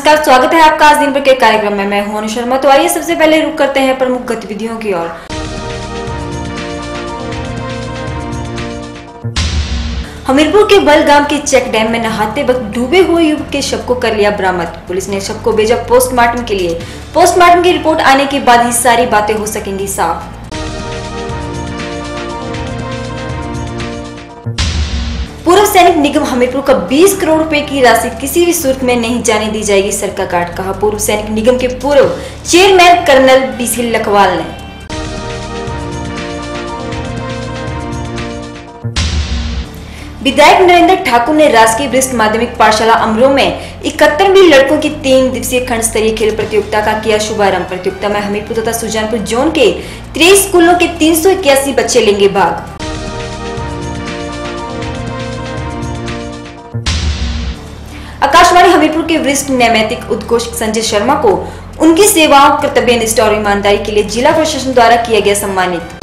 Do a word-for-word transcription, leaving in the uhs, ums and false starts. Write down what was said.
नमस्कार, स्वागत है आपका आज दिन भर के कार्यक्रम में। मैं हूं अनु शर्मा। तो आइए सबसे पहले रुक करते हैं प्रमुख गतिविधियों की ओर। हमीरपुर के बलगाम के चेक डैम में नहाते वक्त डूबे हुए युवक के शव को कर लिया बरामद। पुलिस ने शव को भेजा पोस्टमार्टम के लिए। पोस्टमार्टम की रिपोर्ट आने के बाद ही सारी बातें हो सकेंगी साफ। पूर्व सैनिक निगम हमीरपुर का बीस करोड़ रुपए की राशि किसी भी सूरत में नहीं जाने दी जाएगी, सरकार काट कहा पूर्व सैनिक निगम के पूर्व चेयरमैन कर्नल बीसी लखवाल ने। विधायक नरेंद्र ठाकुर ने राजकीय वरिष्ठ माध्यमिक पाठशाला अमरोह में इकहत्तरवीं लड़कों की तीन दिवसीय खंड स्तरीय खेल प्रतियोगिता का किया शुभारंभ। प्रतियोगिता में हमीरपुर तथा सुजानपुर जोन के तेईस स्कूलों के तीन सौ इक्यासी बच्चे लेंगे भाग। आकाशवाणी हमीरपुर के वरिष्ठ नैमित्तिक उद्घोषक संजय शर्मा को उनकी सेवाओं, कर्तव्यनिष्ठा और ईमानदारी के लिए जिला प्रशासन द्वारा किया गया सम्मानित।